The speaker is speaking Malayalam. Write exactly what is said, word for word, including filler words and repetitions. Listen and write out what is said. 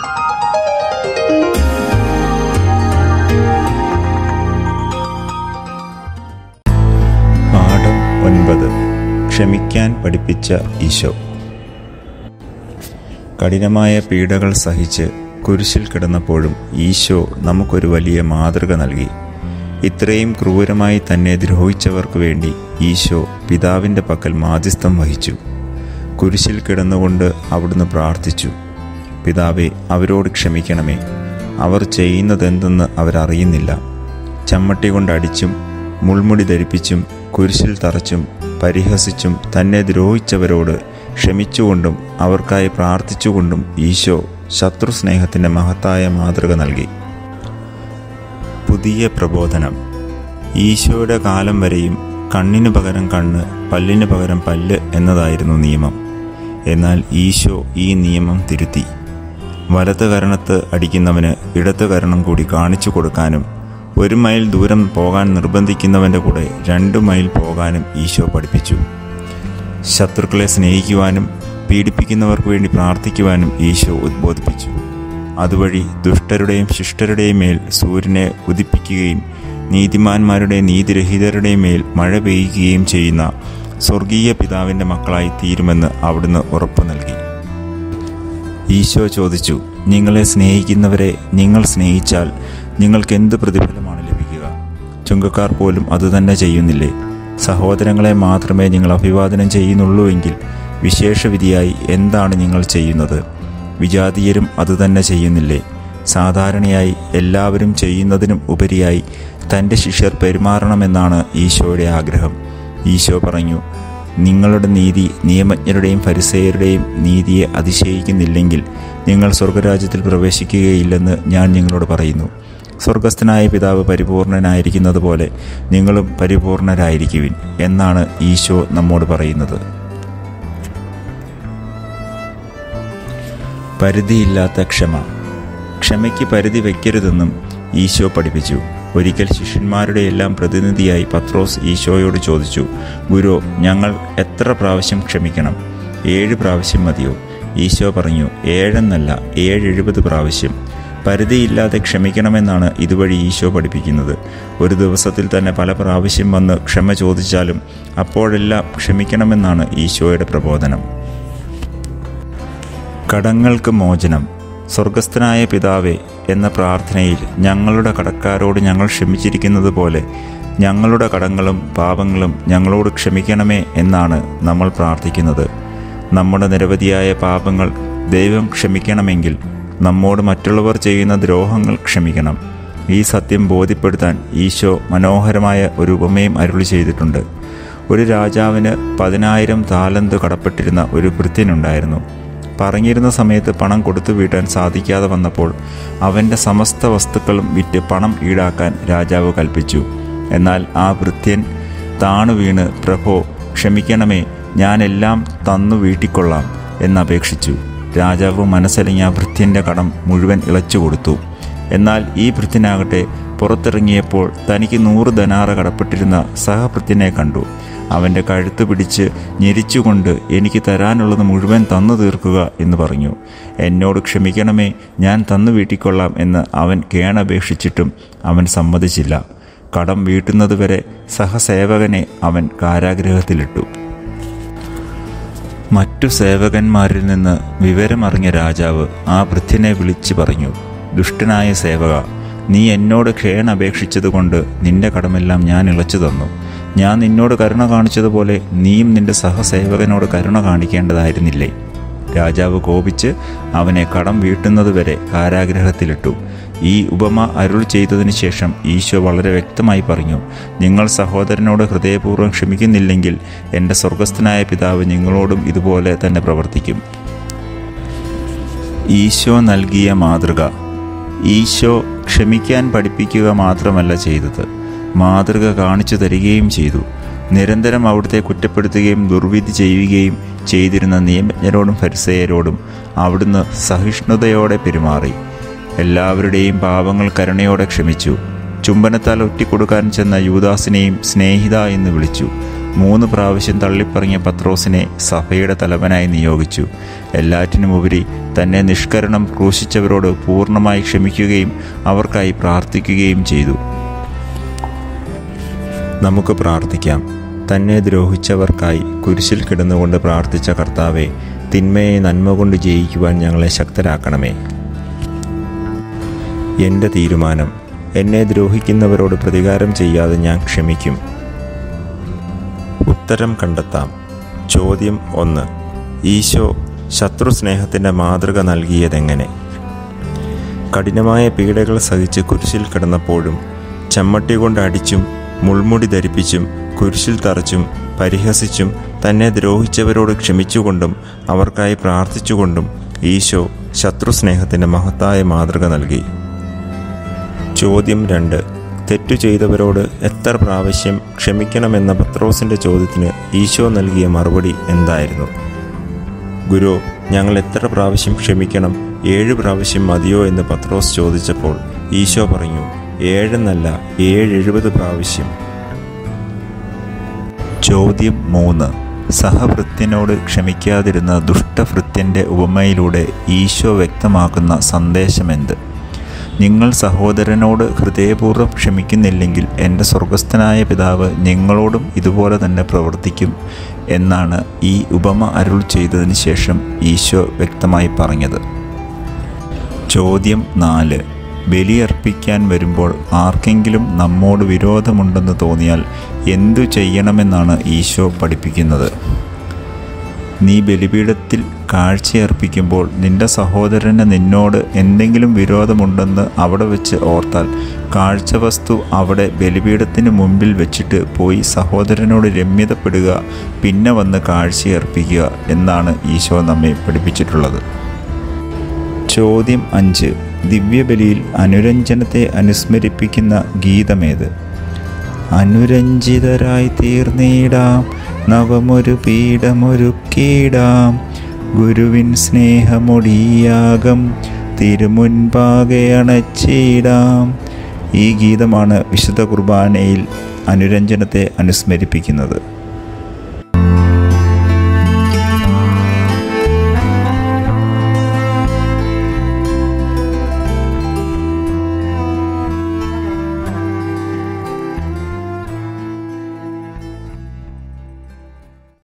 പാഠം ഒൻപത്. ക്ഷമിക്കാൻ പഠിപ്പിച്ച ഈശോ. കഠിനമായ പീഡകൾ സഹിച്ച് കുരിശിൽ കിടന്നപ്പോഴും ഈശോ നമുക്കൊരു വലിയ മാതൃക നൽകി. ഇത്രയും ക്രൂരമായി തന്നെ ദ്രോഹിച്ചവർക്ക് വേണ്ടി ഈശോ പിതാവിൻ്റെ പക്കൽ മാധ്യസ്ഥം വഹിച്ചു. കുരിശിൽ കിടന്നുകൊണ്ട് അവിടുന്ന് പ്രാർത്ഥിച്ചു, പിതാവേ, അവരോട് ക്ഷമിക്കണമേ, അവർ ചെയ്യുന്നതെന്തെന്ന് അവരറിയുന്നില്ല. ചമ്മട്ടി കൊണ്ടടിച്ചും മുൾമുടി ധരിപ്പിച്ചും കുരിശിൽ തറച്ചും പരിഹസിച്ചും തന്നെ ദ്രോഹിച്ചവരോട് ക്ഷമിച്ചുകൊണ്ടും അവർക്കായി പ്രാർത്ഥിച്ചുകൊണ്ടും ഈശോ ശത്രുസ്നേഹത്തിൻ്റെ മഹത്തായ മാതൃക നൽകി. പുതിയ പ്രബോധനം. ഈശോയുടെ കാലം വരെയും കണ്ണിന് പകരം കണ്ണ്, പല്ലിന് പകരം പല്ല് എന്നതായിരുന്നു നിയമം. എന്നാൽ ഈശോ ഈ നിയമം തിരുത്തി. വലത്ത് കരണത്ത് അടിക്കുന്നവന് ഇടത്ത് കരണം കൂടി കാണിച്ചു കൊടുക്കാനും ഒരു മൈൽ ദൂരം പോകാൻ നിർബന്ധിക്കുന്നവൻ്റെ കൂടെ രണ്ട് മൈൽ പോകാനും ഈശോ പഠിപ്പിച്ചു. ശത്രുക്കളെ സ്നേഹിക്കുവാനും പീഡിപ്പിക്കുന്നവർക്ക് വേണ്ടി പ്രാർത്ഥിക്കുവാനും ഈശോ ഉദ്ബോധിപ്പിച്ചു. അതുവഴി ദുഷ്ടരുടെയും ശിഷ്ടരുടെയും മേൽ സൂര്യനെ ഉദിപ്പിക്കുകയും നീതിമാന്മാരുടെ നീതിരഹിതരുടെയും മേൽ മഴ പെയ്യുകയും ചെയ്യുന്ന സ്വർഗീയ പിതാവിൻ്റെ മക്കളായി തീരുമെന്ന് അവിടുന്ന് ഉറപ്പു നൽകി. ഈശോ ചോദിച്ചു, നിങ്ങളെ സ്നേഹിക്കുന്നവരെ നിങ്ങൾ സ്നേഹിച്ചാൽ നിങ്ങൾക്ക് എന്ത് പ്രതിഫലമാണ് ലഭിക്കുക? ചുങ്കക്കാർ പോലും അതുതന്നെ ചെയ്യുന്നില്ലേ? സഹോദരങ്ങളെ മാത്രമേ നിങ്ങൾ അഭിവാദനം ചെയ്യുന്നുള്ളൂവെങ്കിൽ വിശേഷവിധിയായി എന്താണ് നിങ്ങൾ ചെയ്യുന്നത്? വിജാതീയരും അതുതന്നെ ചെയ്യുന്നില്ലേ? സാധാരണയായി എല്ലാവരും ചെയ്യുന്നതിനും ഉപരിയായി തൻ്റെ ശിഷ്യർ പെരുമാറണമെന്നാണ് ഈശോയുടെ ആഗ്രഹം. ഈശോ പറഞ്ഞു, നിങ്ങളുടെ നീതി നിയമജ്ഞരുടെയും ഫരിസേയരുടെയും നീതിയെ അതിശയിക്കുന്നില്ലെങ്കിൽ നിങ്ങൾ സ്വർഗരാജ്യത്തിൽ പ്രവേശിക്കുകയില്ലെന്ന് ഞാൻ നിങ്ങളോട് പറയുന്നു. സ്വർഗസ്ഥനായ പിതാവ് പരിപൂർണനായിരിക്കുന്നത് പോലെ നിങ്ങളും പരിപൂർണരായിരിക്കുവിൻ എന്നാണ് ഈശോ നമ്മോട് പറയുന്നത്. പരിധിയില്ലാത്ത ക്ഷമ. ക്ഷമയ്ക്ക് പരിധി വയ്ക്കരുതെന്നും ഈശോ പഠിപ്പിച്ചു. ഒരിക്കൽ ശിഷ്യന്മാരുടെ എല്ലാം പ്രതിനിധിയായി പത്രോസ് ഈശോയോട് ചോദിച്ചു, ഗുരു, ഞങ്ങൾ എത്ര പ്രാവശ്യം ക്ഷമിക്കണം? ഏഴ് പ്രാവശ്യം മതിയോ? ഈശോ പറഞ്ഞു, ഏഴെന്നല്ല, ഏഴ് എഴുപത് പ്രാവശ്യം. പരിധിയില്ലാതെ ക്ഷമിക്കണമെന്നാണ് ഇതുവഴി ഈശോ പഠിപ്പിക്കുന്നത്. ഒരു ദിവസത്തിൽ തന്നെ പല പ്രാവശ്യം വന്ന് ക്ഷമ ചോദിച്ചാലും അപ്പോഴെല്ലാം ക്ഷമിക്കണമെന്നാണ് ഈശോയുടെ പ്രബോധനം. കടങ്ങൾക്ക് മോചനം. സ്വർഗസ്ഥനായ പിതാവേ എന്ന പ്രാർത്ഥനയിൽ ഞങ്ങളുടെ കടക്കാരോട് ഞങ്ങൾ ക്ഷമിച്ചിരിക്കുന്നത് പോലെ ഞങ്ങളുടെ കടങ്ങളും പാപങ്ങളും ഞങ്ങളോട് ക്ഷമിക്കണമേ എന്നാണ് നമ്മൾ പ്രാർത്ഥിക്കുന്നത്. നമ്മുടെ നിരവധിയായ പാപങ്ങൾ ദൈവം ക്ഷമിക്കണമെങ്കിൽ നമ്മോട് മറ്റുള്ളവർ ചെയ്യുന്ന ദ്രോഹങ്ങൾ ക്ഷമിക്കണം. ഈ സത്യം ബോധ്യപ്പെടുത്താൻ ഈശോ മനോഹരമായ ഒരു ഉപമയും അരുളി ചെയ്തിട്ടുണ്ട്. ഒരു രാജാവിന് പതിനായിരം താലന്ത് കടപ്പെട്ടിരുന്ന ഒരു ഭൃത്യനുണ്ടായിരുന്നു. പറഞ്ഞിരുന്ന സമയത്ത് പണം കൊടുത്തു വീട്ടാൻ സാധിക്കാതെ വന്നപ്പോൾ അവൻ്റെ സമസ്ത വസ്തുക്കളും വിറ്റ് പണം ഈടാക്കാൻ രാജാവ് കൽപ്പിച്ചു. എന്നാൽ ആ ഭൃത്യൻ താണു വീണ്, പ്രഭോ, ക്ഷമിക്കണമേ, ഞാനെല്ലാം തന്നു വീട്ടിക്കൊള്ളാം എന്നപേക്ഷിച്ചു. രാജാവ് മനസ്സലിഞ്ഞ ആ ഭൃത്യൻ്റെ കടം മുഴുവൻ ഇളച്ചു കൊടുത്തു. എന്നാൽ ഈ ഭൃത്യനാകട്ടെ പുറത്തിറങ്ങിയപ്പോൾ തനിക്ക് നൂറ് ധനാറ കടപ്പെട്ടിരുന്ന സഹഭൃത്യനെ കണ്ടു. അവൻ്റെ കഴുത്ത് പിടിച്ച് ഞെരിച്ചുകൊണ്ട്, എനിക്ക് തരാനുള്ളത് മുഴുവൻ തന്നു തീർക്കുക എന്ന് പറഞ്ഞു. എന്നോട് ക്ഷമിക്കണമേ, ഞാൻ തന്നു വീട്ടിക്കൊള്ളാം എന്ന് അവൻ കേണപേക്ഷിച്ചിട്ടും അവൻ സമ്മതിച്ചില്ല. കടം വീട്ടുന്നതുവരെ സഹസേവകനെ അവൻ കാരാഗൃഹത്തിലിട്ടു. മറ്റു സേവകന്മാരിൽ നിന്ന് വിവരമറിഞ്ഞ രാജാവ് ആ ഭൃത്യനെ വിളിച്ചു പറഞ്ഞു, ദുഷ്ടനായ സേവക, നീ എന്നോട് ക്ഷേണപേക്ഷിച്ചതുകൊണ്ട് നിന്റെ കടമെല്ലാം ഞാൻ ഇളച്ചു തന്നു. ഞാൻ നിന്നോട് കരുണ കാണിച്ചതുപോലെ നീയും നിന്റെ സഹസേവകനോട് കരുണ കാണിക്കേണ്ടതായിരുന്നില്ലേ? രാജാവ് കോപിച്ച് അവനെ കടം വീട്ടുന്നതുവരെ കാരാഗൃഹത്തിലിട്ടു. ഈ ഉപമ അരുൾ ചെയ്തതിന് ശേഷം ഈശോ വളരെ വ്യക്തമായി പറഞ്ഞു, നിങ്ങൾ സഹോദരനോട് ഹൃദയപൂർവ്വം ക്ഷമിക്കുന്നില്ലെങ്കിൽ എൻ്റെ സ്വർഗസ്ഥനായ പിതാവ് നിങ്ങളോടും ഇതുപോലെ തന്നെ പ്രവർത്തിക്കും. ഈശോ നൽകിയ മാതൃക. ഈശോ ക്ഷമിക്കാൻ പഠിപ്പിക്കുക മാത്രമല്ല ചെയ്തത്, മാതൃക കാണിച്ചു തരികയും ചെയ്തു. നിരന്തരം അവിടുത്തെ കുറ്റപ്പെടുത്തുകയും ദുർവിധി ചെയ്യുകയും ചെയ്തിരുന്ന നിയമജ്ഞരോടും ഫരിസേയരോടും അവിടുന്ന് സഹിഷ്ണുതയോടെ പെരുമാറി. എല്ലാവരുടെയും പാപങ്ങൾ കരുണയോടെ ക്ഷമിച്ചു. ചുംബനത്താൽ ഒറ്റിക്കൊടുക്കാൻ ചെന്ന യൂദാസിനെയും സ്നേഹിത എന്ന് വിളിച്ചു. മൂന്ന് പ്രാവശ്യം തള്ളിപ്പറഞ്ഞ പത്രോസിനെ സഭയുടെ തലവനായി നിയോഗിച്ചു. എല്ലാറ്റിനുമുപരി തന്നെ നിഷ്കരണം ക്രൂശിച്ചവരോട് പൂർണ്ണമായി ക്ഷമിക്കുകയും അവർക്കായി പ്രാർത്ഥിക്കുകയും ചെയ്തു. നമുക്ക് പ്രാർത്ഥിക്കാം. തന്നെ ദ്രോഹിച്ചവർക്കായി കുരിശിൽ കിടന്നുകൊണ്ട് പ്രാർത്ഥിച്ച കർത്താവെ, തിന്മയെ നന്മ കൊണ്ട് ജയിക്കുവാൻ ഞങ്ങളെ ശക്തരാക്കണമേ. എൻ്റെ തീരുമാനം: എന്നെ ദ്രോഹിക്കുന്നവരോട് പ്രതികാരം ചെയ്യാതെ ഞാൻ ക്ഷമിക്കും. ഉത്തരം കണ്ടെത്താം. ചോദ്യം ഒന്ന്. ഈശോ ശത്രുസ്നേഹത്തിൻ്റെ മാതൃക നൽകിയതെങ്ങനെ? കഠിനമായ പീഡകൾ സഹിച്ച് കുരിശിൽ കിടന്നപ്പോഴും ചമ്മട്ടി കൊണ്ട് അടിച്ചും മുൾമുടി ധരിപ്പിച്ചും കുരിശിൽ തറച്ചും പരിഹസിച്ചും തന്നെ ദ്രോഹിച്ചവരോട് ക്ഷമിച്ചുകൊണ്ടും അവർക്കായി പ്രാർത്ഥിച്ചുകൊണ്ടും ഈശോ ശത്രുസ്നേഹത്തിൻ്റെ മഹത്തായ മാതൃക നൽകി. ചോദ്യം രണ്ട്. തെറ്റു ചെയ്തവരോട് എത്ര പ്രാവശ്യം ക്ഷമിക്കണമെന്ന പത്രോസിൻ്റെ ചോദ്യത്തിന് ഈശോ നൽകിയ മറുപടി എന്തായിരുന്നു? ഗുരു, ഞങ്ങൾ എത്ര പ്രാവശ്യം ക്ഷമിക്കണം? ഏഴ് പ്രാവശ്യം മതിയോ എന്ന് പത്രോസ് ചോദിച്ചപ്പോൾ ഈശോ പറഞ്ഞു, ഏഴെന്നല്ല ഏഴ് എഴുപത് പ്രാവശ്യം. ചോദ്യം മൂന്ന്. സഹഭൃത്യനോട് ക്ഷമിക്കാതിരുന്ന ദുഷ്ടഭൃത്യൻ്റെ ഉപമയിലൂടെ ഈശോ വ്യക്തമാക്കുന്ന സന്ദേശമെന്ത്? നിങ്ങൾ സഹോദരനോട് ഹൃദയപൂർവ്വം ക്ഷമിക്കുന്നില്ലെങ്കിൽ എൻ്റെ സ്വർഗസ്ഥനായ പിതാവ് നിങ്ങളോടും ഇതുപോലെ തന്നെ പ്രവർത്തിക്കും എന്നാണ് ഈ ഉപമ അരുൾ ചെയ്തതിന് ശേഷം ഈശോ വ്യക്തമായി പറഞ്ഞത്. ചോദ്യം നാല്. ബലിയർപ്പിക്കാൻ വരുമ്പോൾ ആർക്കെങ്കിലും നമ്മോട് വിരോധമുണ്ടെന്ന് തോന്നിയാൽ എന്തു ചെയ്യണമെന്നാണ് ഈശോ പഠിപ്പിക്കുന്നത്? നീ ബലിപീഠത്തിൽ കാഴ്ചയർപ്പിക്കുമ്പോൾ നിന്റെ സഹോദരന് നിന്നോട് എന്തെങ്കിലും വിരോധമുണ്ടെന്ന് അവിടെ വെച്ച് ഓർത്താൽ കാഴ്ചവസ്തു അവിടെ ബലിപീഠത്തിന് മുമ്പിൽ വെച്ചിട്ട് പോയി സഹോദരനോട് രമ്യതപ്പെടുക, പിന്നെ വന്ന് കാഴ്ചയർപ്പിക്കുക എന്നാണ് ഈശോ നമ്മെ പഠിപ്പിച്ചിട്ടുള്ളത്. ചോദ്യം അഞ്ച്. ദിവ്യബലിയിൽ അനുരഞ്ജനത്തെ അനുസ്മരിപ്പിക്കുന്ന ഗീതമേത്? അനുരഞ്ജിതരായി തീർന്നിടാം, നവമൊരു പീഠമൊരുക്കിടാം, ഗുരുവിൻ സ്നേഹമൊടിയാകം തിരുമുൻപാകെ അണച്ചിടാം. ഈ ഗീതമാണ് വിശുദ്ധ കുർബാനയിൽ അനുരഞ്ജനത്തെ അനുസ്മരിപ്പിക്കുന്നത്.